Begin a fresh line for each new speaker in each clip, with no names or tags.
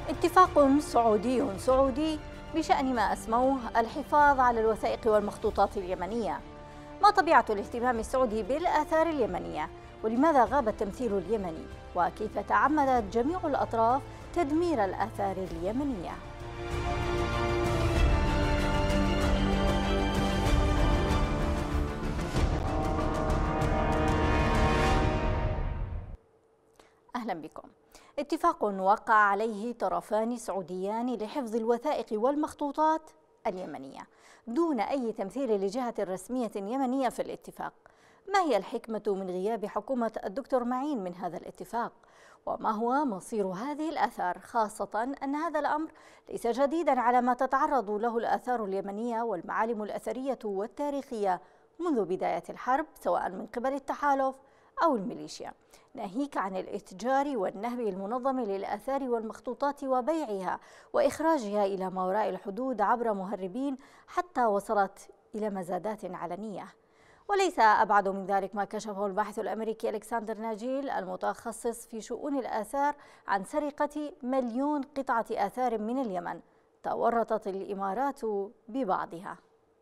اتفاق سعودي بشأن ما أسموه الحفاظ على الوثائق والمخطوطات اليمنية. ما طبيعة الاهتمام السعودي بالآثار اليمنية؟ ولماذا غاب التمثيل اليمني؟ وكيف تعمدت جميع الأطراف تدمير الآثار اليمنية؟ أهلا بكم. اتفاق وقع عليه طرفان سعوديان لحفظ الوثائق والمخطوطات اليمنية دون أي تمثيل لجهة رسمية يمنية في الاتفاق. ما هي الحكمة من غياب حكومة الدكتور معين من هذا الاتفاق؟ وما هو مصير هذه الآثار، خاصة أن هذا الأمر ليس جديدا على ما تتعرض له الآثار اليمنية والمعالم الأثرية والتاريخية منذ بداية الحرب، سواء من قبل التحالف أو الميليشيا، ناهيك عن الاتجار والنهب المنظم للآثار والمخطوطات وبيعها وإخراجها إلى ما وراء الحدود عبر مهربين حتى وصلت إلى مزادات علنية. وليس أبعد من ذلك ما كشفه الباحث الأمريكي ألكسندر ناجيل المتخصص في شؤون الآثار عن سرقة 1,000,000 قطعة آثار من اليمن تورطت الإمارات ببعضها.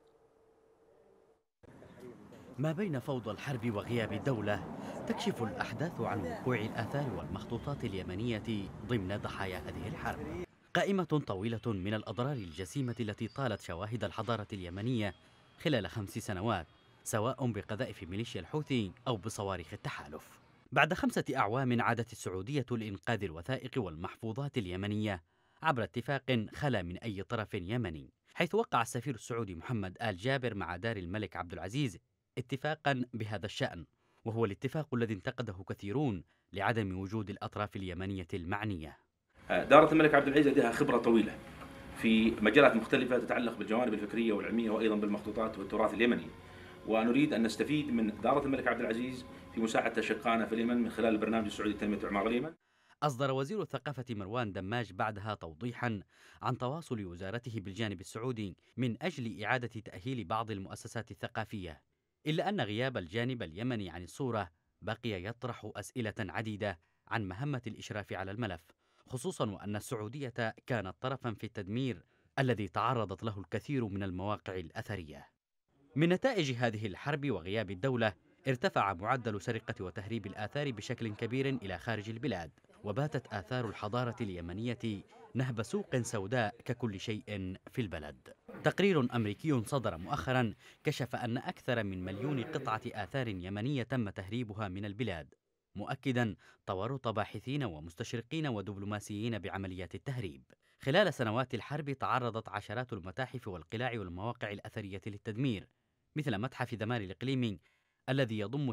ما بين فوضى الحرب وغياب الدولة تكشف الأحداث عن وقوع الآثار والمخطوطات اليمنية ضمن ضحايا هذه الحرب. قائمة طويلة من الأضرار الجسيمة التي طالت شواهد الحضارة اليمنية خلال 5 سنوات، سواء بقذائف ميليشيا الحوثي أو بصواريخ التحالف. بعد 5 أعوام عادت السعودية لإنقاذ الوثائق والمحفوظات اليمنية عبر اتفاق خلا من أي طرف يمني، حيث وقع السفير السعودي محمد آل جابر مع دار الملك عبد العزيز اتفاقا بهذا الشأن، وهو الاتفاق الذي انتقده كثيرون لعدم وجود الأطراف اليمنية المعنية.
دارة الملك عبد العزيز لديها خبرة طويلة في مجالات مختلفة تتعلق بالجوانب الفكرية والعلمية وأيضا بالمخطوطات والتراث اليمني، ونريد أن نستفيد من دارة الملك عبد العزيز في مساعدة أشقائنا في اليمن من خلال البرنامج السعودي لتنمية وإعمار اليمن.
أصدر وزير الثقافة مروان دماج بعدها توضيحا عن تواصل وزارته بالجانب السعودي من أجل إعادة تأهيل بعض المؤسسات الثقافية، إلا أن غياب الجانب اليمني عن الصورة بقي يطرح أسئلة عديدة عن مهمة الإشراف على الملف، خصوصا وأن السعودية كانت طرفا في التدمير الذي تعرضت له الكثير من المواقع الأثرية. من نتائج هذه الحرب وغياب الدولة ارتفع معدل سرقة وتهريب الآثار بشكل كبير إلى خارج البلاد، وباتت آثار الحضارة اليمنية نهب سوق سوداء ككل شيء في البلد. تقرير أمريكي صدر مؤخرا كشف أن أكثر من 1,000,000 قطعة آثار يمنية تم تهريبها من البلاد، مؤكدا تورط باحثين ومستشرقين ودبلوماسيين بعمليات التهريب. خلال سنوات الحرب تعرضت عشرات المتاحف والقلاع والمواقع الأثرية للتدمير، مثل متحف ذمار الإقليمي الذي يضم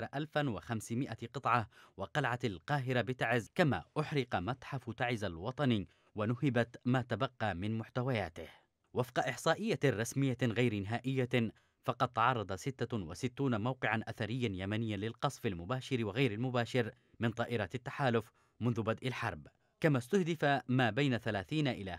12,500 قطعة، وقلعة القاهرة بتعز، كما أحرق متحف تعز الوطني ونهبت ما تبقى من محتوياته. وفق إحصائية رسمية غير نهائية، فقد تعرض 66 موقعا أثريا يمنيا للقصف المباشر وغير المباشر من طائرات التحالف منذ بدء الحرب، كما استهدف ما بين 30 إلى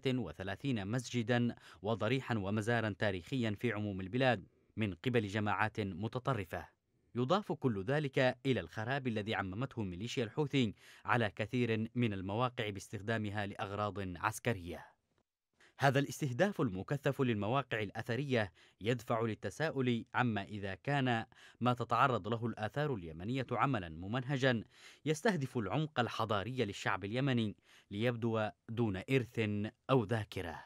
35 مسجدا وضريحا ومزارا تاريخيا في عموم البلاد من قبل جماعات متطرفة. يضاف كل ذلك إلى الخراب الذي عممته ميليشيا الحوثي على كثير من المواقع باستخدامها لأغراض عسكرية. هذا الاستهداف المكثف للمواقع الأثرية يدفع للتساؤل عما إذا كان ما تتعرض له الآثار اليمنية عملا ممنهجا يستهدف العمق الحضاري للشعب اليمني ليبدو دون إرث أو ذاكرة.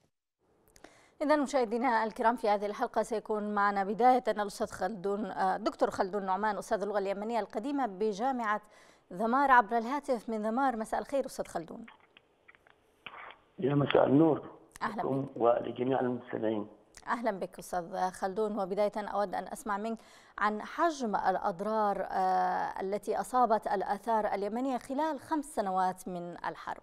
إذا مشاهدينا الكرام، في هذه الحلقة سيكون معنا بداية الأستاذ دكتور خلدون نعمان، أستاذ اللغة اليمنية القديمة بجامعة ذمار عبر الهاتف من ذمار. مساء الخير أستاذ خلدون.
يا مساء النور.
أهلا بك
ولجميع المستمعين.
أهلا بك أستاذ خلدون. وبداية أود أن أسمع منك عن حجم الأضرار التي أصابت الآثار اليمنية خلال 5 سنوات من الحرب.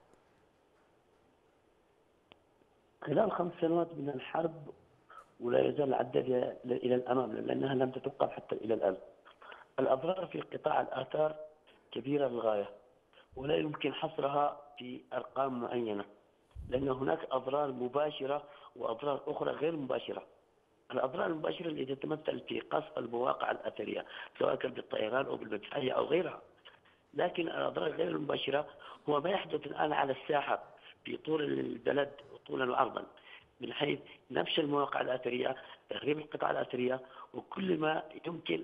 خلال 5 سنوات من الحرب، ولا يزال العداد إلى الأمام لأنها لم تتوقف حتى إلى الآن. الأضرار في قطاع الآثار كبيرة للغاية، ولا يمكن حصرها في أرقام معينة، لأن هناك أضرار مباشرة وأضرار أخرى غير مباشرة. الأضرار المباشرة التي تتمثل في قصف المواقع الأثرية سواء كان بالطيران أو بالمدفعية أو غيرها، لكن الأضرار غير المباشرة هو ما يحدث الآن على الساحة في طول البلد طولا وعرضا، من حيث نبش المواقع الأثرية، تخريب القطع الأثرية، وكل ما يمكن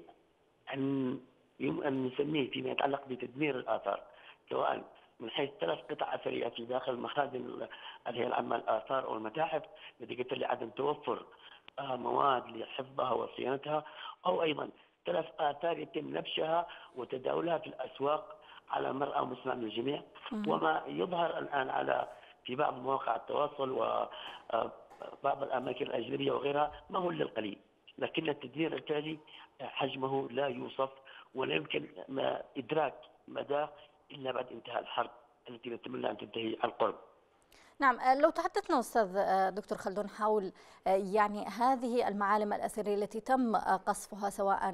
أن نسميه فيما يتعلق بتدمير الآثار، سواء من حيث 3 قطع أثرية في داخل مخازن الهيئة العامة للآثار أو المتاحف نتيجة لعدم توفر مواد لحفظها وصيانتها، أو أيضا 3 آثار يتم نبشها وتداولها في الأسواق على مرأى مسمع من الجميع. وما يظهر الآن في بعض مواقع التواصل وبعض الأماكن الأجنبية وغيرها ما هو إلا القليل، لكن التدمير التالي حجمه لا يوصف، ولا يمكن إدراك مداه إلا بعد انتهاء الحرب التي نتمنى أن تنتهي عن قرب.
نعم، لو تحدثنا أستاذ دكتور خلدون حول يعني هذه المعالم الأثرية التي تم قصفها، سواء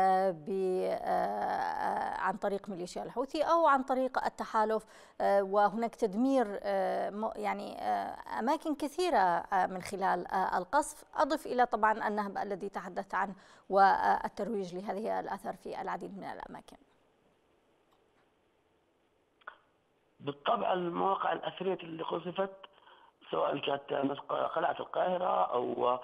عن طريق ميليشيا الحوثي أو عن طريق التحالف، وهناك تدمير يعني أماكن كثيرة من خلال القصف، أضف إلى طبعا النهب الذي تحدثت عنه والترويج لهذه الآثار في العديد من الأماكن.
بالطبع المواقع الأثرية اللي قصفت سواء كانت قلعة القاهرة أو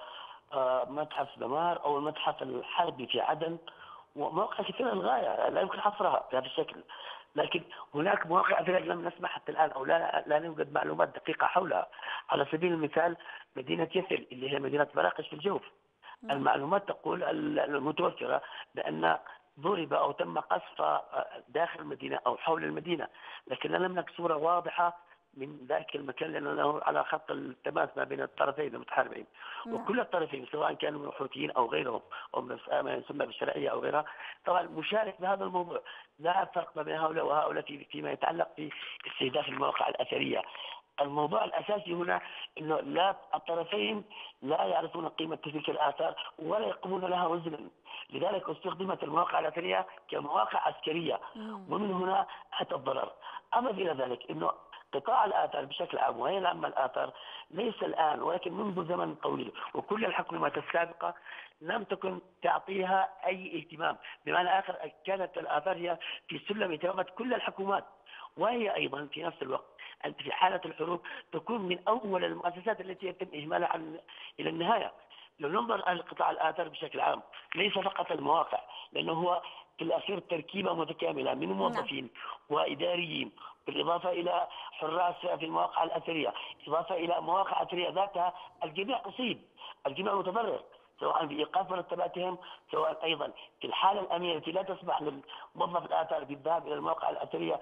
متحف دمار أو المتحف الحربي في عدن، ومواقع كثيرة للغاية لا يمكن حصرها بهذا الشكل، لكن هناك مواقع أثرية لم نسمع حتى الآن أو لا يوجد معلومات دقيقة حولها. على سبيل المثال مدينة يثل اللي هي مدينة براقش في الجوف، المعلومات تقول المتوفرة بأن ضرب أو تم قصف داخل المدينة أو حول المدينة، لكن لم نملك صورة واضحة من ذلك المكان لأنه على خط التماس ما بين الطرفين المتحاربين. وكل الطرفين سواء كانوا حوثيين أو غيرهم أو ما يسمى بالشرعية أو غيرها طبعا مشارك بهذا الموضوع. لا فرق ما بين هؤلاء وهؤلاء فيما يتعلق باستهداف المواقع الأثرية. الموضوع الأساسي هنا أنه لا الطرفين لا يعرفون قيمة تلك الآثار ولا يقومون لها وزنا، لذلك استخدمت المواقع الأثرية كمواقع عسكرية، ومن هنا أتى الضرر. أضف إلى ذلك أنه قطاع الآثار بشكل عام وهي العامة الآثار ليس الآن ولكن منذ زمن طويل وكل الحكومات السابقة لم تكن تعطيها أي اهتمام، بمعنى آخر كانت الآثار هي في سلم اهتمامات كل الحكومات، وهي أيضا في نفس الوقت في حالة الحروب تكون من أول المؤسسات التي يتم إهمالها إلى النهاية. لو ننظر لقطاع الآثار بشكل عام ليس فقط المواقع، لأنه هو في الأخير تركيبة متكاملة من موظفين وإداريين، بالإضافة إلى حراس في المواقع الأثرية، إضافة إلى مواقع أثرية ذاتها. الجميع أصيب، الجميع متضرر، سواء بإيقاف مرتباتهم، سواء أيضا في الحالة الأمنية التي لا تسمح للموظف الآثار بالذهاب إلى المواقع الأثرية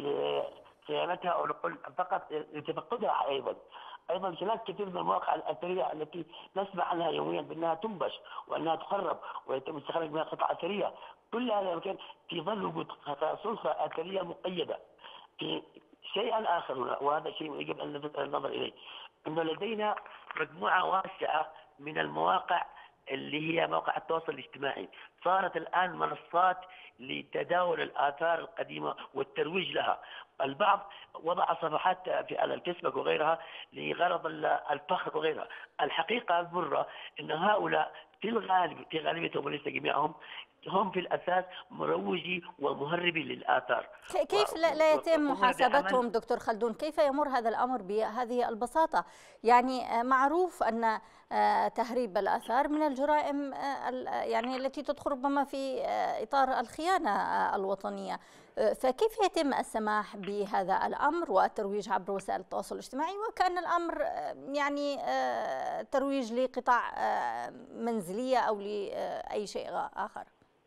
لصيانتها أو فقط لتفقدها. أيضا هناك كثير من المواقع الأثرية التي نسمع عنها يوميا بأنها تنبش وأنها تخرب ويتم استخراج منها قطع أثرية. كل هذا يمكن في ظل وجود سلطة أثرية مقيدة. في شيء آخر هنا وهذا شيء يجب أن نلفت النظر إليه، أنه لدينا مجموعة واسعة من المواقع اللي هي مواقع التواصل الاجتماعي صارت الآن منصات لتداول الآثار القديمة والترويج لها. البعض وضع صفحات في الفيسبوك وغيرها لغرض الفخر وغيرها. الحقيقة المرة أن هؤلاء في غالبيتهم وليس جميعهم هم في الأساس مروجي ومهربي للآثار.
كيف لا يتم محاسبتهم دكتور خلدون؟ كيف يمر هذا الأمر بهذه البساطة؟ يعني معروف أن تهريب الآثار من الجرائم يعني التي تدخل ربما في إطار الخيانة الوطنية، فكيف يتم السماح بهذا الأمر والترويج عبر وسائل التواصل الاجتماعي وكأن الأمر يعني ترويج لقطاع منزلية أو لأي شيء آخر؟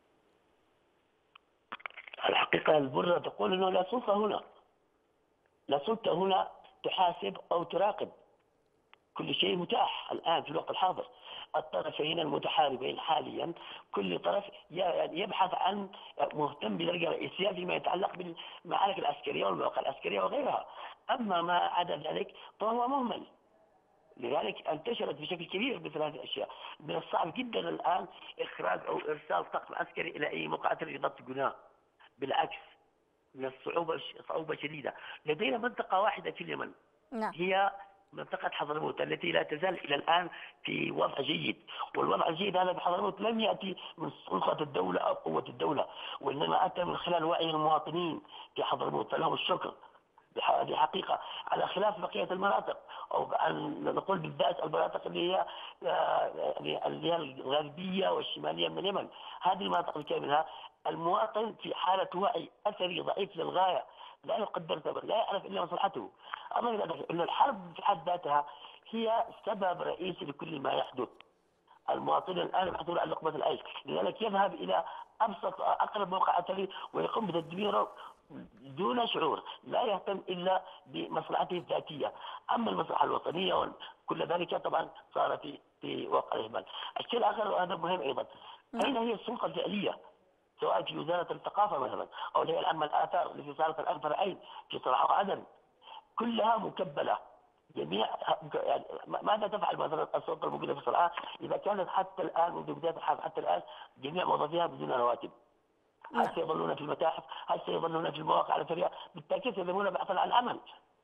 الحقيقة البرة تقول أنه لا سلطة هنا، لا سلطة هنا تحاسب أو تراقب. كل شيء متاح الآن في الوقت الحاضر. الطرفين المتحاربين حاليا كل طرف يبحث عن مهتم بدرجة رئيسية فيما يتعلق بالمعارك العسكرية والمواقع العسكرية وغيرها، أما ما عدا ذلك فهو مهمل. لذلك انتشرت بشكل كبير مثل هذه الأشياء. من الصعب جدا الآن إخراج أو إرسال طاقم عسكري إلى أي موقع لضبط جناه، بالعكس من الصعوبة صعوبة شديدة. لدينا منطقة واحدة في اليمن هي منطقة حضرموت التي لا تزال إلى الآن في وضع جيد، والوضع الجيد هذا في حضرموت لم يأتي من سلطة الدولة أو قوة الدولة، وإنما أتى من خلال وعي المواطنين في حضرموت، فلهم الشكر بحقيقة، على خلاف بقية المناطق، أو نقول بالذات المناطق اللي هي الغربية والشمالية من اليمن. هذه المناطق الكاملة المواطن في حالة وعي أثري ضعيف للغاية، لا يقدر ثمن، لا يعرف إلا مصلحته. أما أن الحرب في حد ذاتها هي سبب رئيسي لكل ما يحدث. المواطنين الآن يبحثون عن لقمة العيش، لذلك يذهب إلى أبسط أقرب موقع أثري ويقوم بتدميره دون شعور، لا يهتم إلا بمصلحته الذاتية. أما المصلحة الوطنية وكل ذلك طبعا صار في واقع الإهمال. الشيء الآخر وهذا مهم أيضا، أين هي السلطة الفعلية سواء في وزارة الثقافة مثلا أو الهيئة العامة للآثار اللي في صالة الأكبر عين في صنعاء وعدن، كلها مكبلة. جميع يعني ماذا تفعل مثلا السلطة الموجودة في صنعاء إذا كانت حتى الآن منذ بداية الحرب حتى الآن جميع موظفيها بدون رواتب؟ هل سيظلون في المتاحف؟ هل سيظلون في المواقع الأثرية؟ بالتأكيد سيذهبون بحثا عن عمل.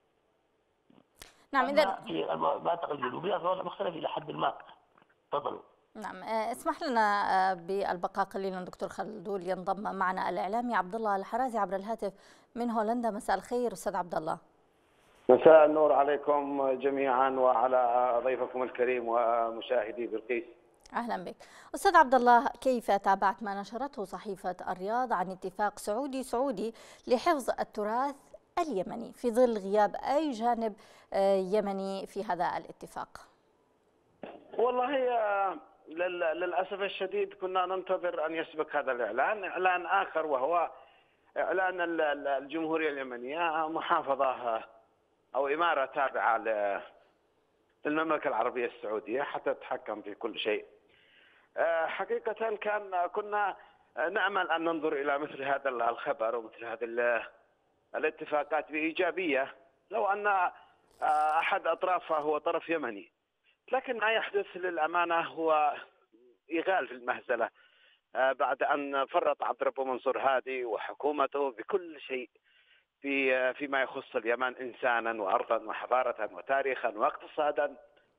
نعم. إذا
في المناطق الجنوبية الوضع مختلف إلى حد ما. تفضلوا.
نعم، اسمح لنا بالبقاء قليلا دكتور خلدون، ينضم معنا الإعلامي عبد الله الحرازي عبر الهاتف من هولندا. مساء الخير أستاذ عبد الله.
مساء النور عليكم جميعا وعلى ضيفكم الكريم ومشاهدي بلقيس.
أهلا بك أستاذ عبد الله، كيف تابعت ما نشرته صحيفة الرياض عن اتفاق سعودي لحفظ التراث اليمني في ظل غياب أي جانب يمني في هذا الاتفاق؟
والله للأسف الشديد كنا ننتظر أن يسبق هذا الإعلان إعلان آخر، وهو إعلان الجمهورية اليمنية محافظة أو إمارة تابعة للمملكة العربية السعودية حتى تتحكم في كل شيء. حقيقة كنا نأمل أن ننظر إلى مثل هذا الخبر ومثل هذه الاتفاقات بإيجابية لو أن أحد أطرافها هو طرف يمني، لكن ما يحدث للأمانة هو إغال في المهزلة بعد أن فرط عبد ربه منصور هادي وحكومته بكل شيء فيما يخص اليمن إنسانا وأرضا وحضارة وتاريخا واقتصادا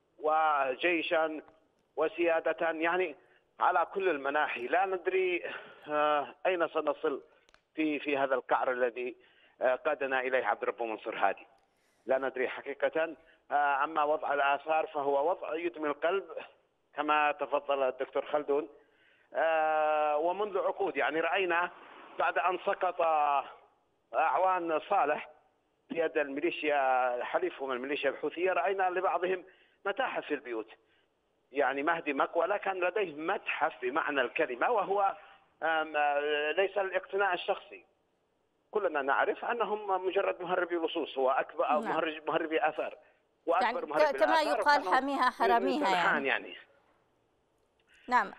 وجيشا وسيادة، يعني على كل المناحي. لا ندري أين سنصل في هذا القعر الذي قادنا إليه عبد ربه منصور هادي. لا ندري حقيقة. أما وضع الآثار فهو وضع يدمي القلب كما تفضل الدكتور خلدون. ومنذ عقود يعني رأينا بعد أن سقط أعوان صالح بيد الميليشيا حليفهم الميليشيا الحوثية، رأينا لبعضهم متاحف في البيوت. يعني مهدي مقولة كان لديه متحف بمعنى الكلمة، وهو ليس الاقتناء الشخصي. كلنا نعرف أنهم مجرد مهربي لصوص وأكبر أو مهربي آثار، وأكبر
يعني
مهربي
كما
الآثار
يقال حاميها حراميها
يعني.
نعم.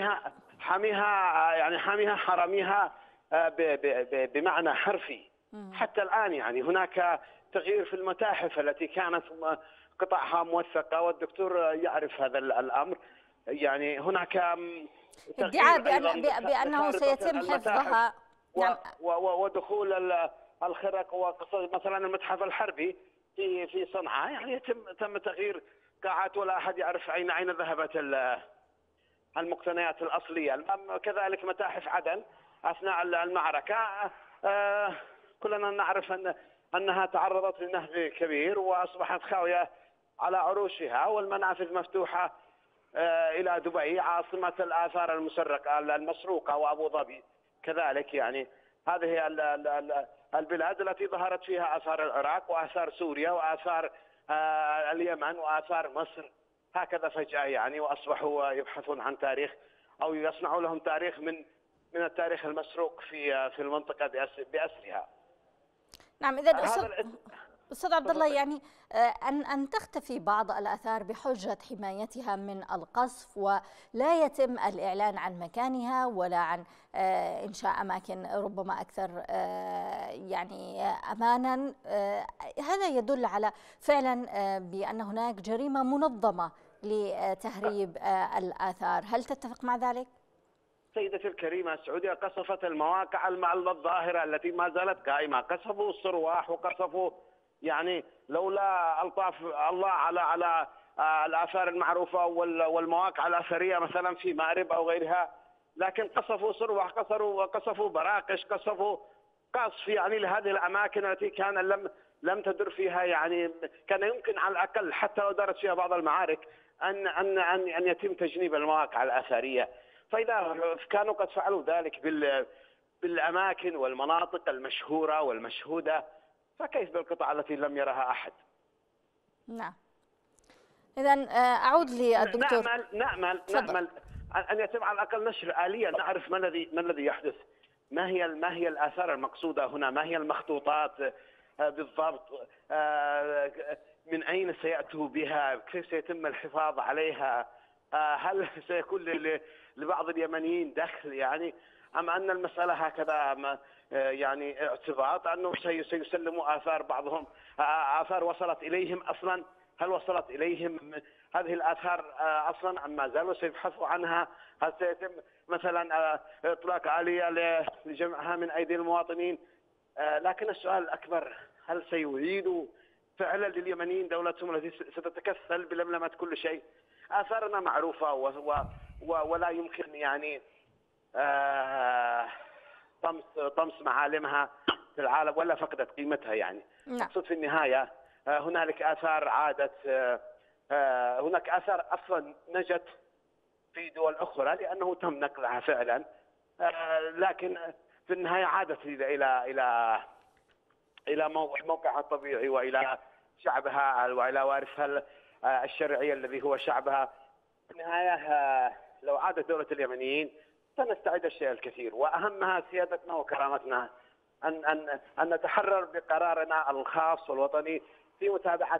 حاميها حراميها بمعنى حرفي. حتى الآن يعني هناك تغيير في المتاحف التي كانت قطعها موثقة، والدكتور يعرف هذا الأمر. يعني هناك
ادعاء بأنه سيتم حفظها.
نعم. ودخول الخرق مثلا المتحف الحربي في صنعاء، يعني تم تغيير قاعات ولا أحد يعرف أين ذهبت المقتنيات الأصلية. كذلك متاحف عدن أثناء المعركة كلنا نعرف أنها تعرضت لنهب كبير وأصبحت خاوية على عروشها، والمنافذ مفتوحة إلى دبي عاصمة الآثار المسروقة وأبو ظبي كذلك. يعني هذه البلاد التي ظهرت فيها آثار العراق وآثار سوريا وآثار اليمن وآثار مصر هكذا فجأة يعني، وأصبحوا يبحثون عن تاريخ أو يصنعوا لهم تاريخ من التاريخ المسروق في المنطقة بأسرها.
نعم. إذا أستاذ عبد الله، يعني أن تختفي بعض الآثار بحجة حمايتها من القصف ولا يتم الإعلان عن مكانها ولا عن إنشاء أماكن ربما أكثر يعني أمانا، هذا يدل على فعلا بأن هناك جريمة منظمة لتهريب الآثار. هل تتفق مع ذلك؟
سيدتي الكريمة، السعودية قصفت المواقع الظاهرة التي ما زالت قائمة. قصفوا الصرواح وقصفوا يعني لولا ألطاف الله على الآثار المعروفة والمواقع الأثرية مثلا في مأرب أو غيرها، لكن قصفوا صروح، قصفوا براقش، قصفوا قصف يعني لهذه الأماكن التي كان لم تدر فيها، يعني كان يمكن على الأقل حتى لو دارت فيها بعض المعارك أن يتم تجنيب المواقع الأثرية. فإذا كانوا قد فعلوا ذلك بالأماكن والمناطق المشهورة والمشهودة، فكيف بالقطع التي لم يرها أحد؟
نعم. إذن أعود للدكتور.
نأمل أن يتم على الأقل نشر آلية نعرف ما الذي يحدث، ما هي الآثار المقصودة هنا، ما هي المخطوطات بالضبط، من أين سيأتوا بها، كيف سيتم الحفاظ عليها، هل سيكون لبعض اليمنيين دخل يعني، أم أن المسألة هكذا يعني اعتباط أنه سيسلموا آثار بعضهم، آثار وصلت إليهم أصلا، هل وصلت إليهم هذه الآثار أصلا أم ما زالوا سيبحثوا عنها؟ هل سيتم مثلا إطلاق آلية لجمعها من أيدي المواطنين؟ لكن السؤال الأكبر، هل سيعيدوا فعلا لليمنيين دولتهم التي ستتكفل بلملمة كل شيء؟ آثارنا معروفة ولا يمكن يعني طمس معالمها في العالم ولا فقدت قيمتها يعني. أقصد في النهاية هنالك آثار عادت، هناك آثار أصلا نجت في دول أخرى لأنه تم نقلها فعلا، لكن في النهاية عادت إلى موقعها الطبيعي وإلى شعبها وإلى وارثها الشرعي الذي هو شعبها. في النهاية لو عادت دولة اليمنيين سنستعيد الشيء الكثير، وأهمها سيادتنا وكرامتنا أن نتحرر بقرارنا الخاص والوطني في متابعة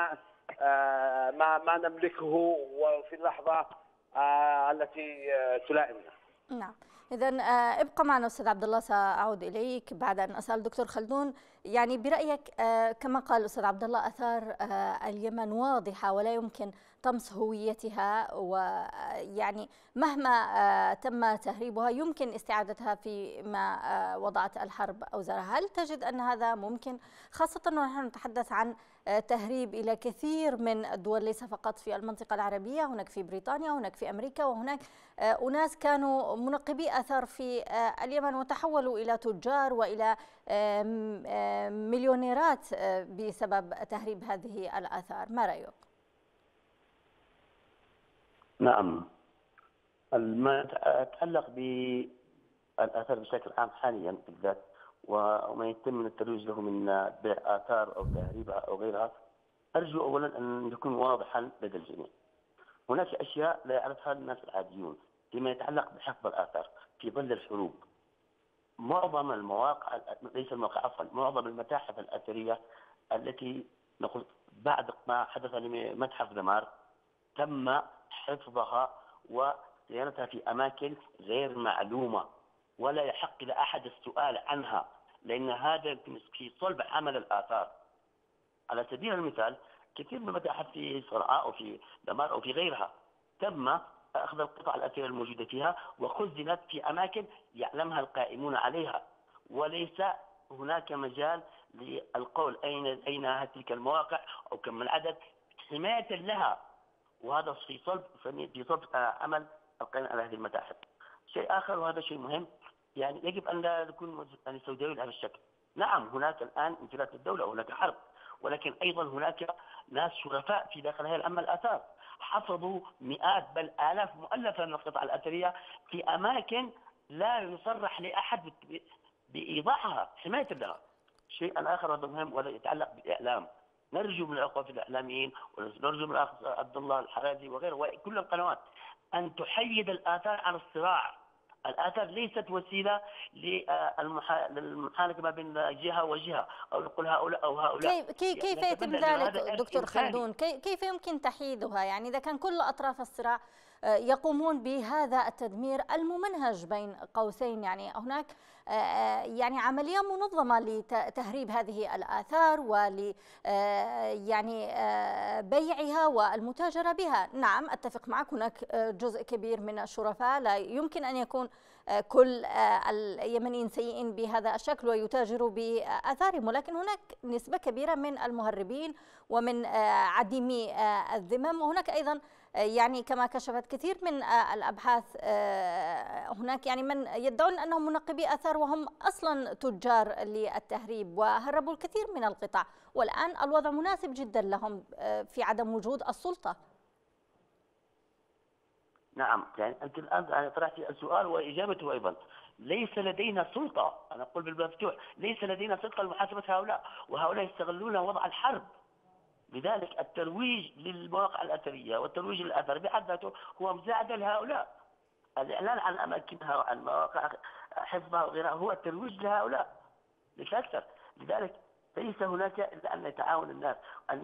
ما نملكه وفي اللحظة التي تلائمنا.
نعم. إذن ابقى معنا أستاذ عبد الله، سأعود إليك بعد أن أسأل دكتور خلدون. يعني برأيك كما قال الأستاذ عبد الله، آثار اليمن واضحة ولا يمكن طمس هويتها، ويعني مهما تم تهريبها يمكن استعادتها فيما وضعت الحرب أوزارها. هل تجد أن هذا ممكن، خاصة ونحن نتحدث عن تهريب إلى كثير من الدول، ليس فقط في المنطقة العربية، هناك في بريطانيا، هناك في أمريكا، وهناك أناس كانوا منقبي آثار في اليمن وتحولوا إلى تجار وإلى مليونيرات بسبب تهريب هذه الآثار. ما رأيك؟
نعم، ما يتعلق بالآثار بشكل عام حاليا بالذات وما يتم من الترويج له من بيع آثار أو تهريبها أو غيرها، أرجو أولا أن يكون واضحا لدى الجميع. هناك أشياء لا يعرفها الناس العاديون فيما يتعلق بحفظ الآثار في ظل الحروب. معظم المواقع، ليس المواقع عفوا، معظم المتاحف الأثرية التي نقول بعد ما حدث لمتحف دمار تم حفظها وصيانتها في أماكن غير معلومة ولا يحق لأحد السؤال عنها، لأن هذا في صلب عمل الآثار. على سبيل المثال كثير من المتاحف في صنعاء أو في دمار أو في غيرها تم أخذ القطع الأثرية الموجودة فيها وخزنت في أماكن يعلمها القائمون عليها، وليس هناك مجال للقول أين تلك المواقع أو كم العدد حماية لها، وهذا في صلب عمل القائمين على هذه المتاحف. شيء آخر وهذا شيء مهم، يعني يجب أن لا نكون سوداويين على الشكل. نعم هناك الآن انفلات الدولة وهناك حرب، ولكن أيضا هناك ناس شرفاء في داخل هذه الآثار حفظوا مئات بل آلاف مؤلفة من القطع الأثرية في أماكن لا يصرح لأحد بإيضاحها حماية لها. شيء آخر هذا مهم وهذا يتعلق بالإعلام. نرجو من الأخوة الإعلاميين ونرجو من الأخ عبد الله الحرازي وغيره وكل القنوات أن تحيد الآثار عن الصراع. الآثار ليست وسيلة للمحانكة ما بين جهة وجهة أو نقول هؤلاء أو هؤلاء.
كيف يتم ذلك دكتور خلدون؟ كيف يمكن تحييدها؟ يعني إذا كان كل أطراف الصراع يقومون بهذا التدمير الممنهج بين قوسين، يعني هناك يعني عملية منظمة لتهريب هذه الآثار ول يعني بيعها والمتاجرة بها. نعم أتفق معك، هناك جزء كبير من الشرفاء لا يمكن أن يكون كل اليمنيين سيئين بهذا الشكل ويتاجروا بآثارهم، ولكن هناك نسبة كبيرة من المهربين ومن عديمي الذمم، وهناك أيضا يعني كما كشفت كثير من الأبحاث هناك يعني من يدعون أنهم منقبي آثار وهم أصلا تجار للتهريب وهربوا الكثير من القطع، والآن الوضع مناسب جدا لهم في عدم وجود السلطة.
نعم، يعني أنت الآن طرحت السؤال وإجابته أيضا. ليس لدينا سلطة، أنا أقول بالمفتوح، ليس لدينا سلطة لمحاسبة هؤلاء، وهؤلاء يستغلون وضع الحرب. لذلك الترويج للمواقع الأثرية والترويج للأثر بحد ذاته هو مساعدة لهؤلاء. الإعلان عن أماكنها وعن مواقع حفظها وغيرها هو الترويج لهؤلاء ليس أكثر. لذلك ليس هناك إلا أن يتعاون الناس.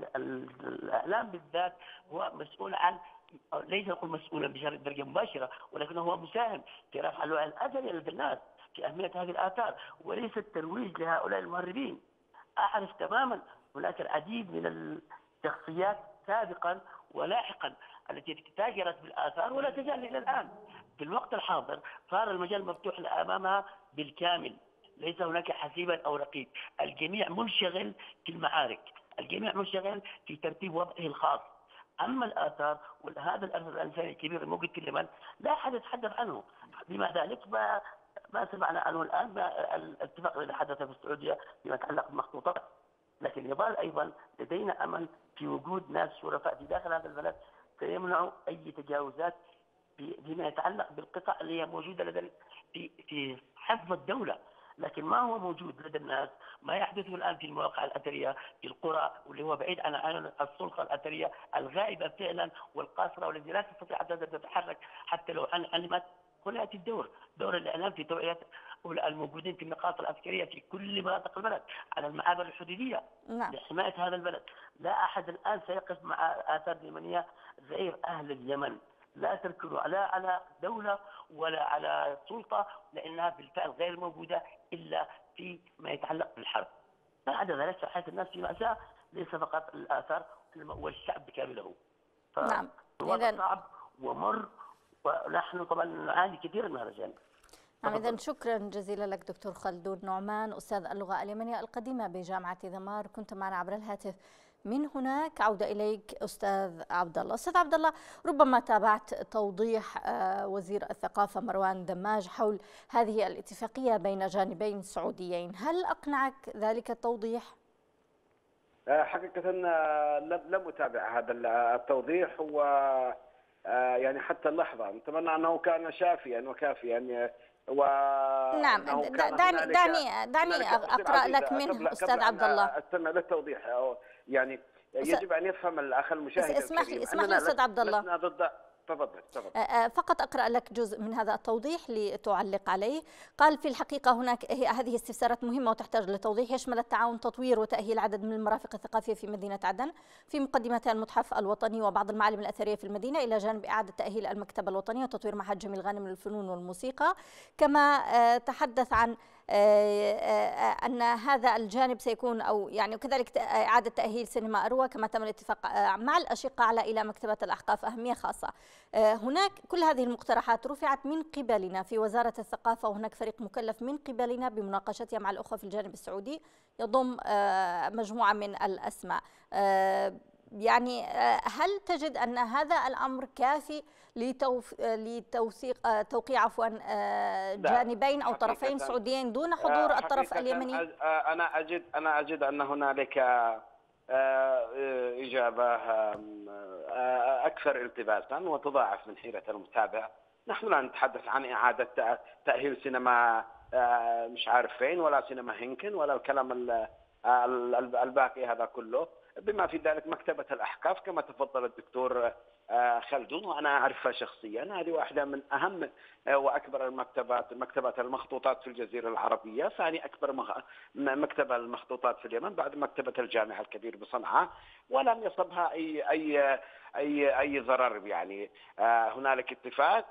الإعلام بالذات هو مسؤول عن، ليس نقول مسؤولا بدرجة مباشرة، ولكنه هو مساهم في رفع الوعي الأثري لدى الناس في أهمية هذه الآثار، وليس الترويج لهؤلاء المهربين. أعرف تماما هناك العديد من الشخصيات سابقا ولاحقا التي تاجرت بالآثار ولا تزال إلى الآن. في الوقت الحاضر صار المجال مفتوح أمامها بالكامل، ليس هناك حسيبا أو رقيب، الجميع منشغل في المعارك، الجميع منشغل في ترتيب وضعه الخاص. أما الآثار وهذا الأثر الإنساني الكبير الموجود في اليمن لا أحد يتحدث عنه. بما ذلك ما سمعنا عنه الآن الاتفاق الذي حدث في السعودية فيما يتعلق بالمخطوطات، لكن يظل أيضا لدينا أمل في وجود ناس شرفاء في داخل هذا البلد سيمنعوا أي تجاوزات فيما يتعلق بالقطع اللي هي موجودة لدى في حفظ الدولة. لكن ما هو موجود لدى الناس، ما يحدثه الآن في المواقع الأثرية في القرى واللي هو بعيد عن السلطة الأثرية الغائبة فعلا والقاصرة والتي لا تستطيع أن تتحرك حتى لو علمت. هنا يأتي دور الإعلام في توعية الموجودين في النقاط العسكرية في كل مناطق البلد على المعابر الحدودية لحماية هذا البلد. لا أحد الآن سيقف مع آثار اليمنية غير أهل اليمن، لا تركنوا لا على دولة ولا على سلطة، لأنها بالفعل غير موجودة إلا في ما يتعلق بالحرب. بعد ذلك حياة الناس في مأساة، ليس فقط الآثار والشعب بكامله.
نعم،
الوضع صعب ومر، ونحن طبعا نعاني كثيرا من هذا الجانب.
نعم، إذن شكرا جزيلا لك دكتور خلدون نعمان، أستاذ اللغة اليمنية القديمة بجامعة ذمار، كنت معنا عبر الهاتف من هناك. عودة إليك أستاذ عبد الله. أستاذ عبد الله، ربما تابعت توضيح وزير الثقافة مروان دماج حول هذه الاتفاقية بين جانبين سعوديين، هل أقنعك ذلك التوضيح؟
حقيقة لم أتابع هذا التوضيح، و يعني حتى اللحظة نتمنى أنه كان شافيا وكافيا.
نعم، دعني أقرأ لك منه أستاذ عبد الله.
أستنى للتوضيح، يعني يجب أن يفهم الأخ المشاهد.
اسمح لي أستاذ عبد الله.
لسنا ضد. تفضل.
فقط أقرأ لك جزء من هذا التوضيح لتعلق عليه. قال: في الحقيقة هناك هذه استفسارات مهمة وتحتاج لتوضيح، يشمل التعاون تطوير وتأهيل عدد من المرافق الثقافية في مدينة عدن، في مقدمتها المتحف الوطني وبعض المعالم الأثرية في المدينة، إلى جانب إعادة تأهيل المكتبة الوطنية وتطوير معهد جميل غانم للفنون والموسيقى. كما تحدث عن أن هذا الجانب سيكون أو يعني وكذلك إعادة تأهيل سينما أروى، كما تم الاتفاق مع الأشقاء على إلى مكتبة الأحقاف أهمية خاصة. هناك كل هذه المقترحات رفعت من قبلنا في وزارة الثقافة، وهناك فريق مكلف من قبلنا بمناقشتها مع الأخوة في الجانب السعودي يضم مجموعة من الأسماء. يعني هل تجد أن هذا الأمر كافي لتوقيع جانبين أو طرفين سعوديين دون حضور الطرف اليمني؟
أنا أجد أن هنالك إجابة أكثر التباسا وتضاعف من حيرة المتابع. نحن لا نتحدث عن إعادة تأهيل سينما مش عارف فين، ولا سينما هينكن، ولا الكلام الباقي هذا كله، بما في ذلك مكتبة الأحقاف كما تفضل الدكتور خلدون وأنا أعرفها شخصيا. هذه واحدة من أهم وأكبر المكتبات، مكتبة المخطوطات في الجزيرة العربية، ثاني أكبر مكتبة المخطوطات في اليمن بعد مكتبة الجامع الكبير بصنعاء، ولم يصبها أي ضرر. يعني هنالك اتفاق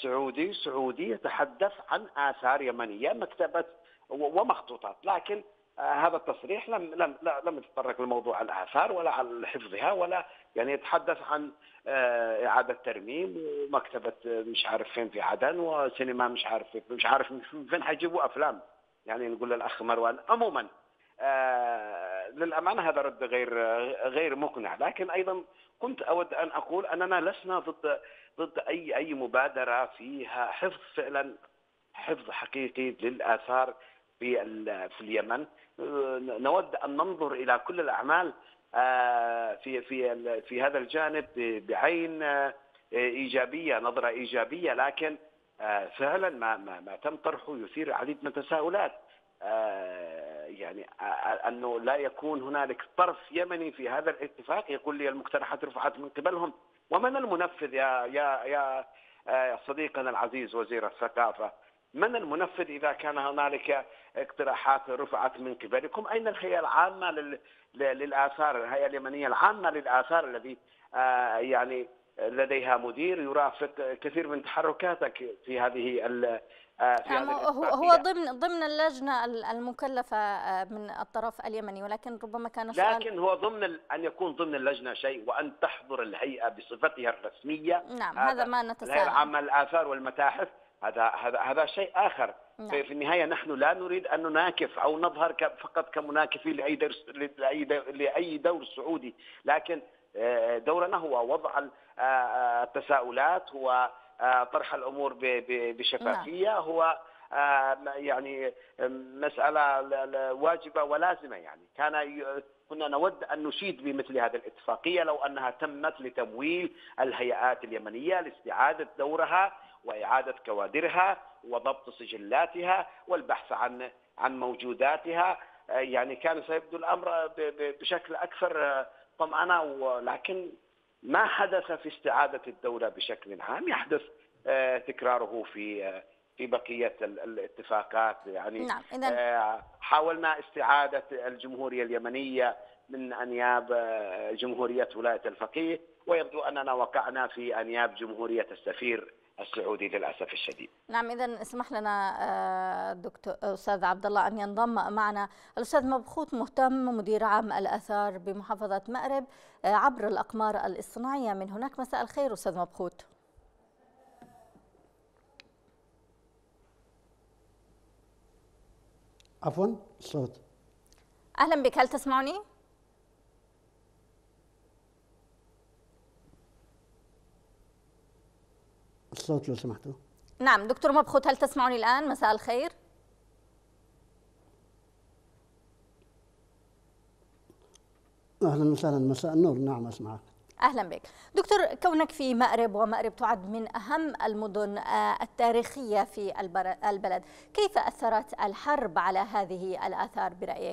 سعودي يتحدث عن آثار يمنية، مكتبة ومخطوطات، لكن هذا التصريح لم يتطرق لموضوع الآثار ولا عن حفظها، ولا يعني يتحدث عن إعادة ترميم ومكتبة مش عارف فين في عدن وسينما مش عارف فين حيجيبوا أفلام. يعني نقول للأخ مروان عموما للأمانة هذا رد غير مقنع. لكن أيضا كنت أود أن أقول أننا لسنا ضد أي مبادرة فيها حفظ فعلا، حفظ حقيقي للآثار في اليمن. نود أن ننظر إلى كل الأعمال في هذا الجانب بعين إيجابية، نظرة إيجابية. لكن فعلا ما تم طرحه يثير العديد من التساؤلات. يعني أنه لا يكون هنالك طرف يمني في هذا الاتفاق يقول لي المقترحات رفعت من قبلهم، ومن المنفذ يا صديقنا العزيز وزير الثقافة؟ من المنفذ إذا كان هنالك اقتراحات رفعت من قبلكم؟ أين الهيئة العامة للآثار، الهيئة اليمنية العامة للآثار الذي يعني لديها مدير يرافق كثير من تحركاتك في هذه
هو ضمن اللجنة المكلفة من الطرف اليمني، ولكن ربما كان سؤال.
لكن هو أن يكون ضمن اللجنة شيء، وأن تحضر الهيئة بصفتها الرسمية.
نعم، هذا ما نتساءل.
الهيئة العامة للآثار والمتاحف هذا شيء آخر. نعم. في النهاية نحن لا نريد أن نناكف أو نظهر فقط كمناكفين لأي دور سعودي، لكن دورنا هو وضع التساؤلات، هو طرح الأمور بشفافية. نعم. هو يعني مسألة واجبة ولازمة. يعني كنا نود أن نشيد بمثل هذه الاتفاقية لو أنها تمت لتمويل الهيئات اليمنية لاستعادة دورها وإعادة كوادرها وضبط سجلاتها والبحث عن موجوداتها. يعني كان سيبدو الأمر بشكل أكثر طمأنة، ولكن ما حدث في استعادة الدولة بشكل عام يحدث تكراره في بقية الاتفاقات. يعني نعم. حاولنا استعادة الجمهورية اليمنية من أنياب جمهورية ولاية الفقيه، ويبدو أننا وقعنا في أنياب جمهورية السفير السعودي للأسف الشديد.
نعم، إذن اسمح لنا دكتور أستاذ عبد الله أن ينضم معنا الأستاذ مبخوت مهتم، مدير عام الآثار بمحافظة مأرب عبر الأقمار الاصطناعية من هناك. مساء الخير أستاذ مبخوت.
عفوا الصوت.
أهلا بك، هل تسمعني؟
الصوت لو سمحتوا.
نعم دكتور مبخوت، هل تسمعني الآن؟ مساء الخير.
أهلا وسهلا، مساء النور. نعم أسمعك.
أهلا بك دكتور. كونك في مأرب، ومأرب تعد من أهم المدن التاريخية في البلد، كيف أثرت الحرب على هذه الآثار برأيك؟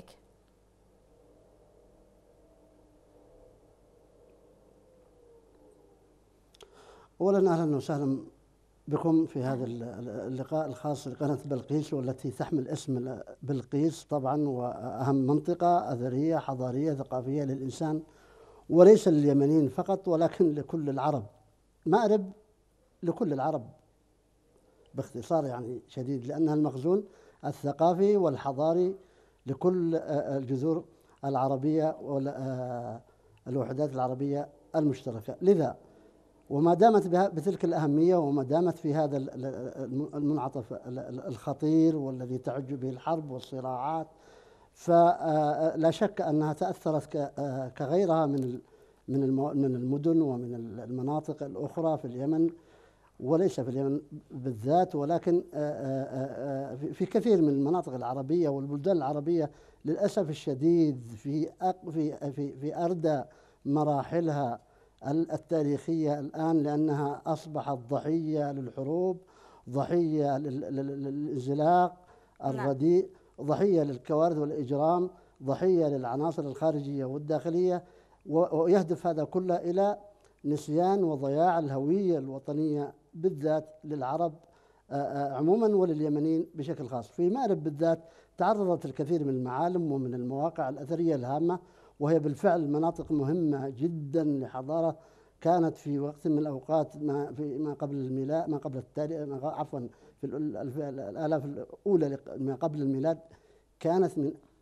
أولا أهلا وسهلا بكم في هذا اللقاء الخاص لقناة بلقيس، والتي تحمل اسم بلقيس طبعا، وأهم منطقة أثرية حضارية ثقافية للإنسان، وليس لليمنيين فقط ولكن لكل العرب. مأرب لكل العرب باختصار يعني شديد، لأنها المخزون الثقافي والحضاري لكل الجذور العربية والوحدات العربية المشتركة. لذا وما دامت بتلك الأهمية، وما دامت في هذا المنعطف الخطير والذي تعج به الحرب والصراعات، فلا شك أنها تأثرت كغيرها من المدن ومن المناطق الأخرى في اليمن، وليس في اليمن بالذات، ولكن في كثير من المناطق العربية والبلدان العربية للأسف الشديد في أردى مراحلها التاريخية الآن، لأنها أصبحت ضحية للحروب، ضحية للانزلاق الرديء، ضحية للكوارث والإجرام، ضحية للعناصر الخارجية والداخلية، ويهدف هذا كله إلى نسيان وضياع الهوية الوطنية بالذات للعرب عموما ولليمنيين بشكل خاص. في مأرب بالذات تعرضت الكثير من المعالم ومن المواقع الأثرية الهامة، وهي بالفعل مناطق مهمة جدا لحضارة كانت في وقت من الأوقات ما قبل الميلاد، ما قبل التاريخ، عفوا في الآلاف الأولى ما قبل الميلاد، كانت من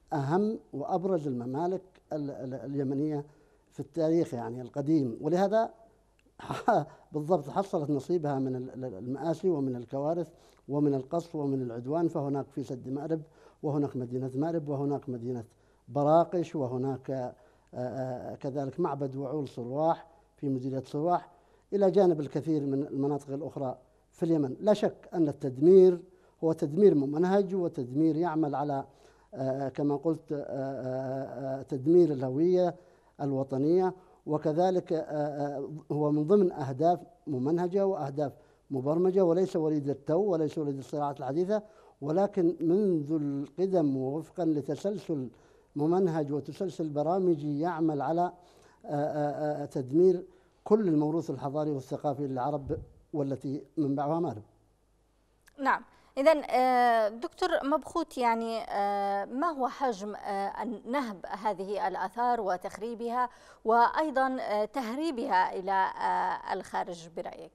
أهم وأبرز الممالك اليمنية في التاريخ يعني القديم، ولهذا بالضبط حصلت نصيبها من المآسي ومن الكوارث ومن القصف ومن العدوان. فهناك في سد مأرب، وهناك مدينة مأرب، وهناك مدينة براقش، وهناك كذلك معبد وعول صرواح في مدينة صرواح، إلى جانب الكثير من المناطق الأخرى في اليمن. لا شك أن التدمير هو تدمير ممنهج، وتدمير يعمل على كما قلت تدمير الهوية الوطنية، وكذلك هو من ضمن أهداف ممنهجة وأهداف مبرمجة، وليس وليد التو وليس وليد الصراعات الحديثة، ولكن منذ القدم ووفقا لتسلسل ممنهج وتسلسل برامجي يعمل على تدمير كل الموروث الحضاري والثقافي للعرب والتي منبعها مأرب.
نعم، إذن دكتور مبخوت، يعني ما هو حجم نهب هذه الآثار وتخريبها وأيضا تهريبها إلى الخارج برأيك؟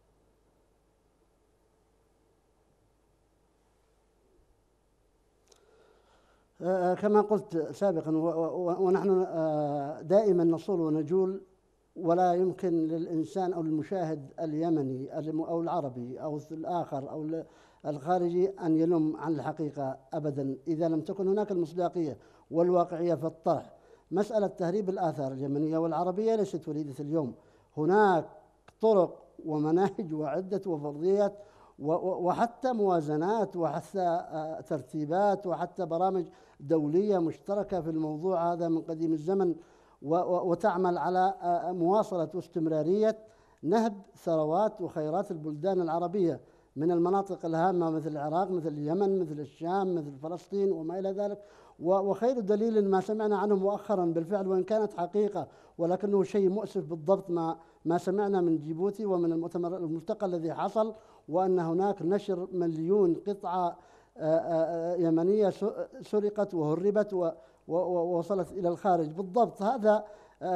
كما قلت سابقا ونحن دائما نصول ونجول، ولا يمكن للإنسان أو المشاهد اليمني أو العربي أو الآخر أو الخارجي أن يلم عن الحقيقة أبدا إذا لم تكن هناك المصداقية والواقعية في الطرح. مسألة تهريب الآثار اليمنية والعربية ليست وليدة اليوم، هناك طرق ومناهج وعدة وفرضيات وحتى موازنات وحتى ترتيبات وحتى برامج دولية مشتركة في الموضوع هذا من قديم الزمن، وتعمل على مواصلة واستمرارية نهب ثروات وخيرات البلدان العربية من المناطق الهامة مثل العراق، مثل اليمن، مثل الشام، مثل فلسطين وما إلى ذلك. وخير دليل ما سمعنا عنه مؤخرا بالفعل، وإن كانت حقيقة ولكنه شيء مؤسف بالضبط، ما سمعنا من جيبوتي ومن الملتقى الذي حصل، وأن هناك نشر 1,000,000 قطعة يمنية سرقت وهربت ووصلت إلى الخارج. بالضبط هذا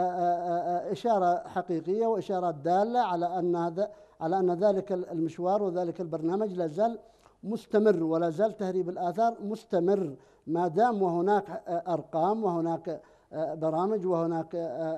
إشارة حقيقية وإشارات دالة على أن ذلك المشوار وذلك البرنامج لا زال مستمر، ولا زال تهريب الآثار مستمر ما دام وهناك أرقام وهناك برامج وهناك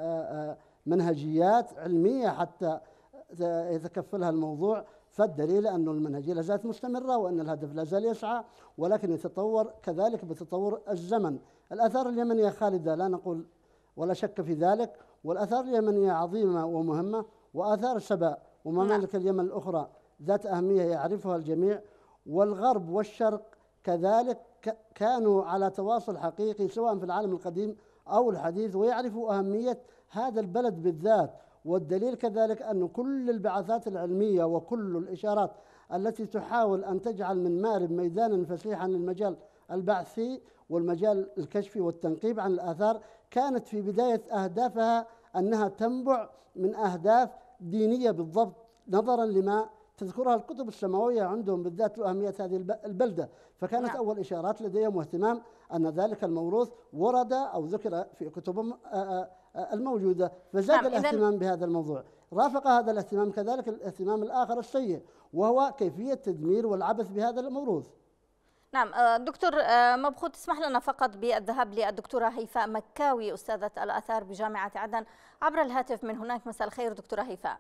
منهجيات علمية حتى يتكفلها الموضوع. فالدليل أن المنهجية لا زالت مستمرة وأن الهدف لا زال يسعى، ولكن يتطور كذلك بتطور الزمن. الآثار اليمنية خالدة لا نقول ولا شك في ذلك، والآثار اليمنية عظيمة ومهمة، وآثار سبأ وممالك اليمن الأخرى ذات أهمية يعرفها الجميع، والغرب والشرق كذلك كانوا على تواصل حقيقي سواء في العالم القديم أو الحديث، ويعرفوا أهمية هذا البلد بالذات. والدليل كذلك أن كل البعثات العلمية وكل الإشارات التي تحاول أن تجعل من مأرب ميدانا فسيحا للمجال البحثي والمجال الكشفي والتنقيب عن الآثار كانت في بداية أهدافها أنها تنبع من أهداف دينية بالضبط، نظرا لما تذكرها الكتب السماوية عندهم بالذات لأهمية هذه البلدة. فكانت أول إشارات لديهم واهتمام أن ذلك الموروث ورد أو ذكر في كتبهم الموجودة، فزاد الاهتمام بهذا الموضوع. رافق هذا الاهتمام كذلك الاهتمام الآخر السيء، وهو كيفية تدمير والعبث بهذا الموروث.
نعم دكتور مبخوت، اسمح لنا فقط بالذهاب للدكتورة هيفاء مكاوي أستاذة الآثار بجامعة عدن عبر الهاتف من هناك. مساء الخير دكتورة هيفاء.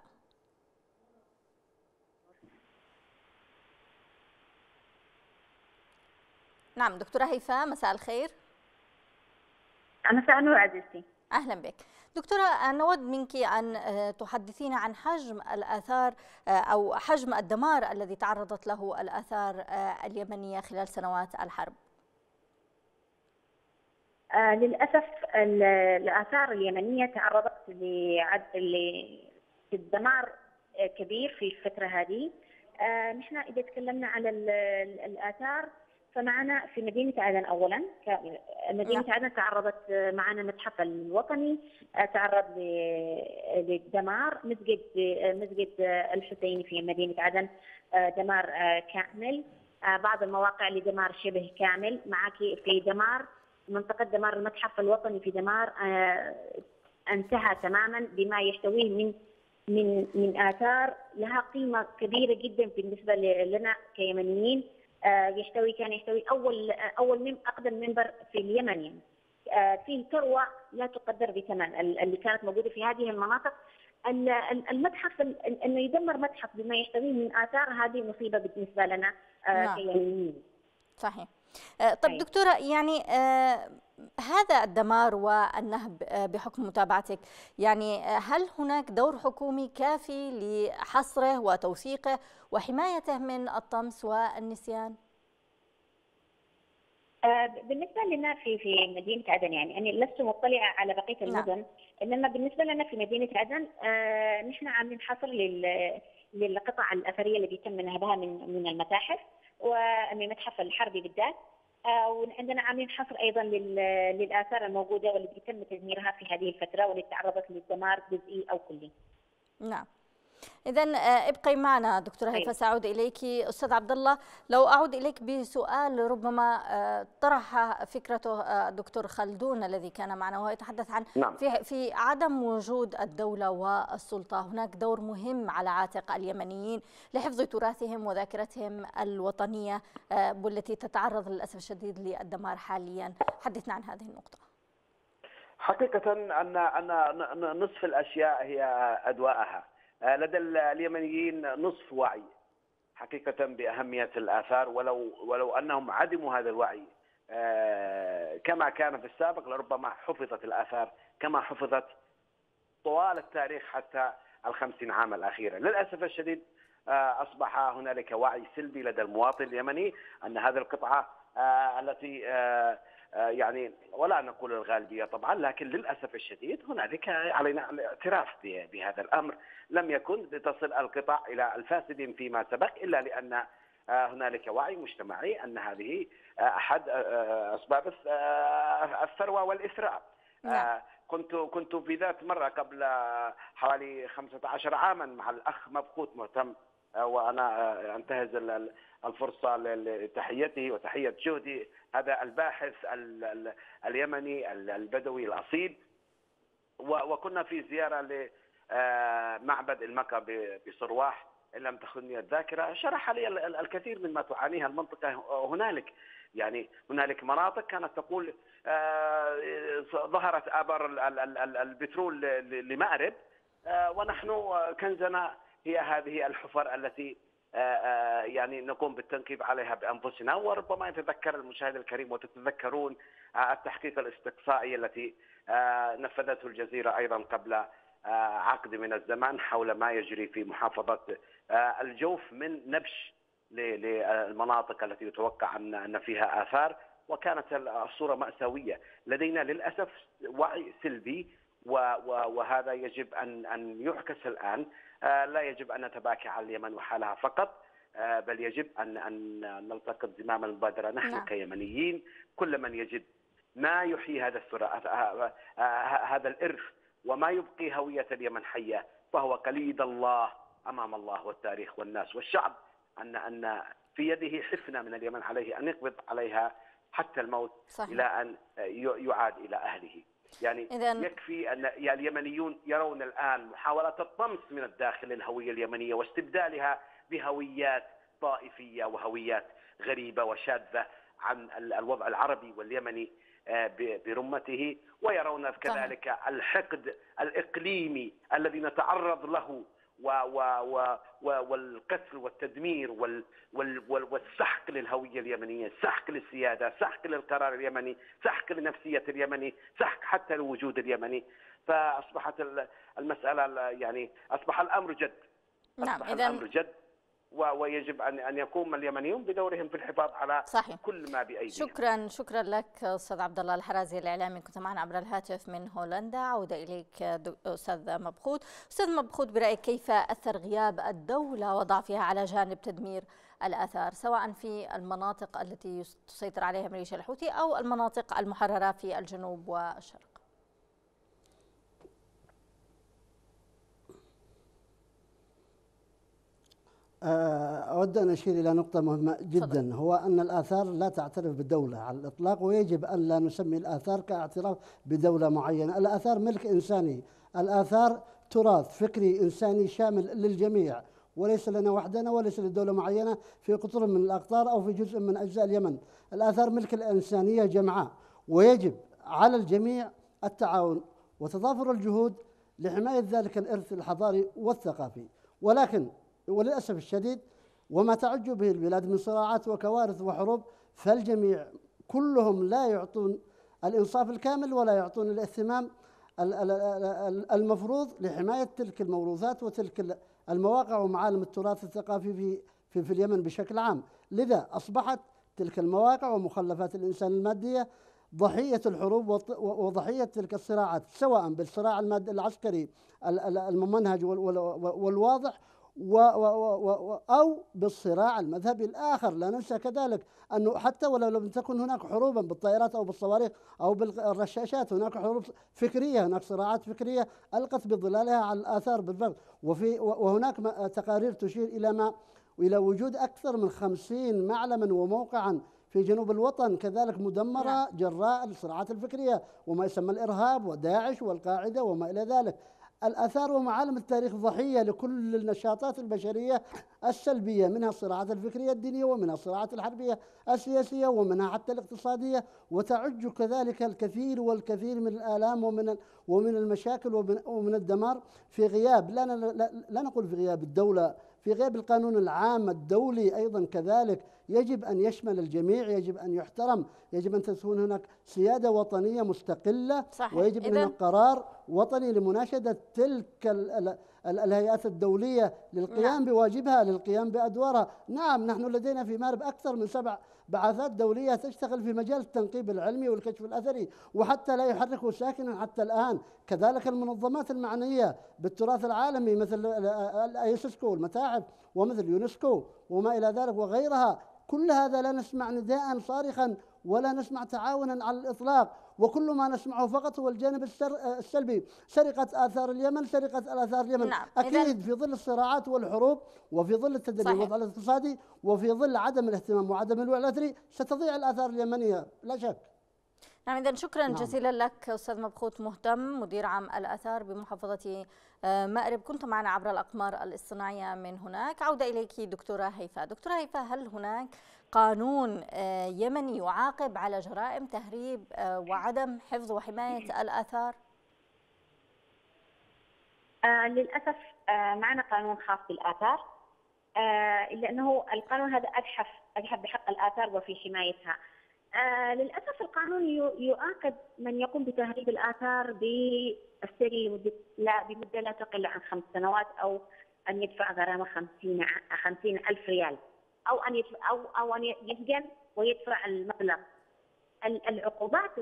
نعم دكتورة هيفاء مساء الخير.
مساء النور عزيزتي.
أهلا بك دكتورة. نود منك أن تحدثينا عن حجم الآثار أو حجم الدمار الذي تعرضت له الآثار اليمنية خلال سنوات الحرب.
للأسف الآثار اليمنية تعرضت لدمار كبير في الفترة هذه. نحن إذا تكلمنا على الآثار فمعنا في مدينة عدن أولا، مدينة عدن تعرضت معنا المتحف الوطني تعرض للدمار، مسجد الحسين في مدينة عدن دمار كامل، بعض المواقع لدمار شبه كامل، معك في دمار منطقة دمار المتحف الوطني في دمار انتهى تماما بما يحتويه من آثار لها قيمة كبيرة جدا بالنسبة لنا كيمنيين. كان يحتوي أول أقدم منبر في اليمن يعني. فيه ثروة لا تقدر بثمن اللي كانت موجودة في هذه المناطق. المتحف انه يدمر متحف بما يحتويه من آثار، هذه مصيبة بالنسبة لنا كيمنيين.
صحيح. طب دكتورة، يعني هذا الدمار والنهب بحكم متابعتك، يعني هل هناك دور حكومي كافي لحصره وتوثيقه وحمايته من الطمس والنسيان؟
بالنسبة لنا في مدينة عدن، يعني أنا لست مطلعة على بقية المدن، إنما بالنسبة لنا في مدينة عدن نحن عاملين حصر للقطع الأثرية اللي بيتم نهبها من المتاحف ومن المتحف الحربي بالذات، وعندنا عاملين حصر أيضا للآثار الموجودة واللي بيتم تدميرها في هذه الفترة واللي تعرضت للدمار جزئي أو كلي.
نعم. إذن ابقي معنا دكتورة هيفاء، سأعود إليك. أستاذ عبد الله، لو أعود إليك بسؤال ربما طرح فكرته دكتور خلدون الذي كان معنا، وهو يتحدث عن في عدم وجود الدولة والسلطة. هناك دور مهم على عاتق اليمنيين لحفظ تراثهم وذاكرتهم الوطنية والتي تتعرض للأسف الشديد للدمار حاليا. حدثنا عن هذه النقطة.
حقيقة أن نصف الأشياء هي أدواءها. لدى اليمنيين نصف وعي حقيقة بأهمية الآثار، ولو أنهم عدموا هذا الوعي كما كان في السابق لربما حفظت الآثار كما حفظت طوال التاريخ حتى 50 عام الأخيرة. للأسف الشديد أصبح هنالك وعي سلبي لدى المواطن اليمني أن هذه القطعة التي يعني ولا نقول الغالبية طبعا، لكن للأسف الشديد هنالك علينا الاعتراف بهذا الأمر. لم يكن لتصل القطع إلى الفاسدين فيما سبق إلا لأن هنالك وعي مجتمعي أن هذه أحد أسباب الثروة والإثراء. كنت في ذات مرة قبل حوالي 15 عاما مع الأخ مبخوت مهتم، وأنا أنتهز الفرصة لتحيته وتحية جهدي، هذا الباحث اليمني البدوي الأصيل، وكنا في زيارة لمعبد المكة بصرواح إن لم تخني الذاكرة. شرح لي الكثير مما تعانيها المنطقة هنالك. يعني هنالك مناطق كانت تقول ظهرت آبار البترول لمأرب، ونحن كنزنا هي هذه الحفر التي يعني نقوم بالتنكيب عليها بأنفسنا. وربما يتذكر المشاهد الكريم وتتذكرون التحقيق الاستقصائي التي نفذته الجزيرة أيضا قبل عقد من الزمان حول ما يجري في محافظة الجوف من نبش للمناطق التي يتوقع أن فيها آثار، وكانت الصورة مأساوية. لدينا للأسف وعي سلبي، وهذا يجب أن يعكس الآن. لا يجب أن نتباكى على اليمن وحالها فقط، بل يجب أن نلتقط زمام المبادرة نحن كيمنيين. كل من يجد ما يحيي هذا الإرث وما يبقي هوية اليمن حية فهو قليد الله أمام الله والتاريخ والناس والشعب، أن في يده حفنة من اليمن عليه أن يقبض عليها حتى الموت. صحيح. إلى أن يعاد إلى أهله. يعني يكفي أن اليمنيون يرون الآن محاولة الطمس من الداخل للهوية اليمنية واستبدالها بهويات طائفية وهويات غريبة وشاذة عن الوضع العربي واليمني برمته، ويرون كذلك الحقد الإقليمي الذي نتعرض له والقتل والتدمير والسحق للهوية اليمنية، سحق للسيادة، سحق للقرار اليمني، سحق لنفسية اليمني، سحق حتى لوجود اليمني. فأصبحت المسألة يعني أصبح الأمر جد.
نعم.
الأمر جد، ويجب أن يقوم اليمنيون بدورهم في الحفاظ على
صحيح.
كل ما بأيديهم.
شكرا لك أستاذ عبد الله الحرازي الإعلامي، كنت معنا عبر الهاتف من هولندا. عودة إليك أستاذ مبخوت. أستاذ مبخوت، برأيك كيف أثر غياب الدولة وضعفها على جانب تدمير الآثار سواء في المناطق التي تسيطر عليها ميليشيا الحوثي أو المناطق المحررة في الجنوب والشرق؟
أود أن أشير إلى نقطة مهمة جدا، هو أن الآثار لا تعترف بالدولة على الإطلاق، ويجب أن لا نسمي الآثار كاعتراف بدولة معينة. الآثار ملك إنساني، الآثار تراث فكري إنساني شامل للجميع، وليس لنا وحدنا وليس لدولة معينة في قطر من الأقطار أو في جزء من أجزاء اليمن. الآثار ملك الإنسانية جمعاء، ويجب على الجميع التعاون وتضافر الجهود لحماية ذلك الإرث الحضاري والثقافي. ولكن وللأسف الشديد وما تعج به البلاد من صراعات وكوارث وحروب، فالجميع كلهم لا يعطون الإنصاف الكامل ولا يعطون الاهتمام المفروض لحماية تلك الموروثات وتلك المواقع ومعالم التراث الثقافي في اليمن بشكل عام. لذا أصبحت تلك المواقع ومخلفات الإنسان المادية ضحية الحروب وضحية تلك الصراعات، سواء بالصراع المادي العسكري الممنهج والواضح أو بالصراع المذهبي الآخر. لا ننسى كذلك أنه حتى ولو لم تكن هناك حروبا بالطائرات أو بالصواريخ أو بالرشاشات، هناك حروب فكرية، هناك صراعات فكرية ألقت بظلالها على الآثار بالفعل. وهناك تقارير تشير إلى وجود أكثر من 50 معلما وموقعا في جنوب الوطن كذلك مدمرة جراء الصراعات الفكرية وما يسمى الإرهاب وداعش والقاعدة وما إلى ذلك. الآثار ومعالم التاريخ ضحية لكل النشاطات البشرية السلبية، منها الصراعات الفكرية الدينية ومنها الصراعات الحربية السياسية ومنها حتى الاقتصادية، وتعج كذلك الكثير والكثير من الآلام ومن المشاكل ومن الدمار في غياب، لا نقول في غياب الدولة، في غياب القانون العام الدولي أيضا كذلك. يجب أن يشمل الجميع، يجب أن يحترم، يجب أن تكون هناك سيادة وطنية مستقلة. صحيح. ويجب أن هناك قرار وطني لمناشدة تلك الهيئات الدولية للقيام بواجبها، للقيام بأدوارها. نعم، نحن لدينا في مارب أكثر من 7 بعثات دولية تشتغل في مجال التنقيب العلمي والكشف الأثري، وحتى لا يحركوا ساكنا حتى الآن. كذلك المنظمات المعنية بالتراث العالمي مثل اليونسكو والمتاحف ومثل يونسكو وما إلى ذلك وغيرها، كل هذا لا نسمع نداء صارخا ولا نسمع تعاونا على الإطلاق، وكل ما نسمعه فقط هو الجانب السلبي. سرقة آثار اليمن، سرقة الآثار اليمن. نعم. أكيد في ظل الصراعات والحروب وفي ظل التدني والوضع الاقتصادي وفي ظل عدم الاهتمام وعدم الوعي الأثري ستضيع الآثار اليمنية لا شك.
نعم، إذن شكرا جزيلا لك أستاذ مبخوت مهتم، مدير عام الآثار بمحافظة مأرب، كنت معنا عبر الأقمار الاصطناعية من هناك. عودة إليك دكتورة هيفاء. دكتورة هيفاء، هل هناك قانون يمني يعاقب على جرائم تهريب وعدم حفظ وحماية الآثار؟
للأسف معنا قانون خاص بالآثار، إلا أنه القانون هذا أجحف بحق الآثار وفي حمايتها. للأسف القانون يعاقب من يقوم بتهريب الآثار بالسجن بمدة لا تقل عن 5 سنوات، أو أن يدفع غرامة 50,000 ريال، أو أن يسجن ويدفع المبلغ. العقوبات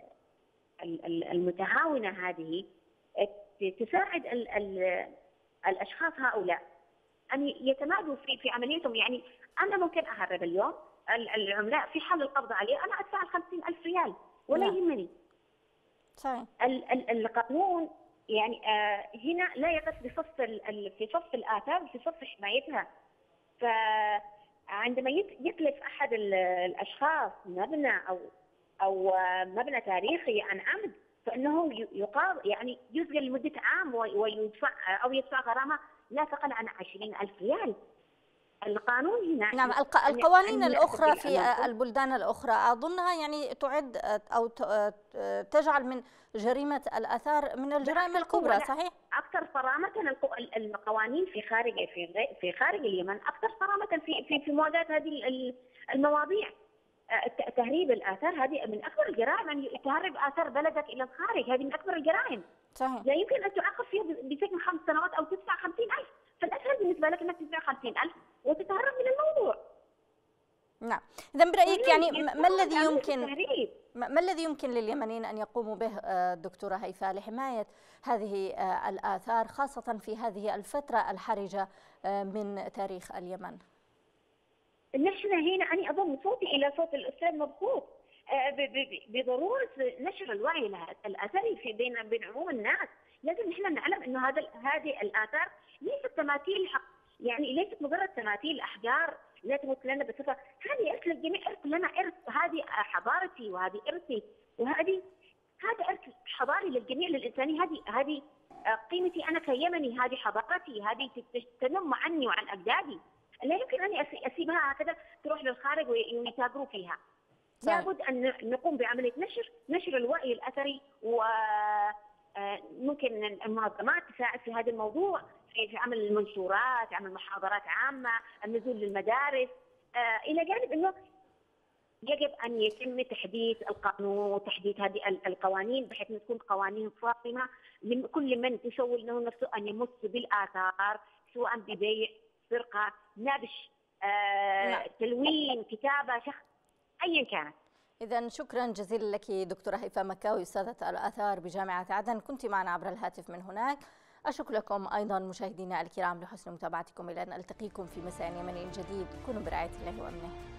المتهاونة هذه تساعد الأشخاص هؤلاء أن يتمادوا في عمليتهم. يعني أنا ممكن أهرب اليوم العملاء، في حال القبض عليه أنا أدفع 50,000 ريال ولا يهمني. صحيح. القانون يعني هنا لا يقف في صف الآثار وفي صف حمايتها. فعندما يتلف أحد الأشخاص مبنى أو مبنى تاريخي عن عمد، فإنه يعني يسجن لمدة عام يدفع غرامة لا تقل عن 20,000 ريال. القانون هنا
نعم، القوانين الأخرى في البلدان الأخرى أظنها يعني تعد أو تجعل من جريمة الآثار من الجرائم الكبرى، صحيح؟
أكثر صرامة القوانين في خارج اليمن، أكثر صرامة في مواجهة هذه المواضيع. تهريب الآثار هذه من أكبر الجرائم، أن تهرب آثار بلدك إلى الخارج، هذه من أكبر الجرائم. صحيح. لا يمكن أن تعاقب فيها بسجن 5 سنوات أو تدفع 50,000، فالأسهل بالنسبة لك أنك تدفع 50,000 وتتهرب من الموضوع.
نعم، إذا برأيك يعني ما الذي يمكن لليمنيين أن يقوموا به دكتورة هيفاء لحماية هذه الآثار خاصة في هذه الفترة الحرجة من تاريخ اليمن؟
نحن هنا أنا أضم صوتي إلى صوت الأستاذ مبخوت بضرورة نشر الوعي الأثري بين عموم الناس. لازم نحن نعلم إنه هذه الآثار ليست تماثيل حق، يعني ليست مجرد تماثيل أحجار لا تمت لنا بصفة. هذه إرث للجميع، إرث لنا، إرث، هذه حضارتي وهذه إرثي، هذا إرث حضاري للجميع للإنسانية. هذه قيمتي انا كيمني، هذه حضارتي، هذه تنم عني وعن اجدادي. لا يمكن ان اسيبها هكذا تروح للخارج ويتاجروا فيها. لابد ان نقوم بعمليه نشر الوعي الاثري، وممكن المنظمات تساعد في هذا الموضوع، في عمل المنشورات، عمل محاضرات عامه، النزول للمدارس، الى جانب انه يجب ان يتم تحديث القانون وتحديث هذه القوانين بحيث ان تكون قوانين صارمه لكل من يسول له نفسه ان يمس بالاثار، سواء ببيع، سرقه، نبش، تلوين، كتابه، شخص، ايا كانت.
إذا شكرا جزيلا لك دكتورة هيفاء مكاوي، أستاذة الآثار بجامعة عدن، كنت معنا عبر الهاتف من هناك. أشكر لكم أيضا مشاهدينا الكرام لحسن متابعتكم، إلى أن ألتقيكم في مساء يمني جديد. كونوا برعاية الله وأمنه.